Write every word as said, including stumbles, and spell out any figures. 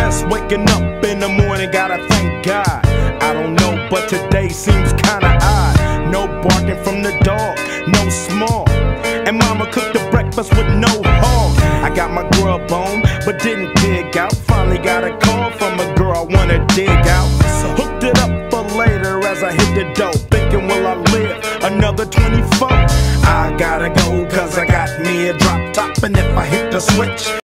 Just waking up in the morning, gotta thank God. I don't know, but today seems kinda odd. No barking from the dog, no small. And mama cooked the breakfast with no hog. I got my grub on, but didn't dig out. Finally got a call from a girl I wanna dig out. Hooked it up for later as I hit the dough. Thinking, will I live another twenty-four? I gotta go, cause I got me a drop top. And if I hit the switch,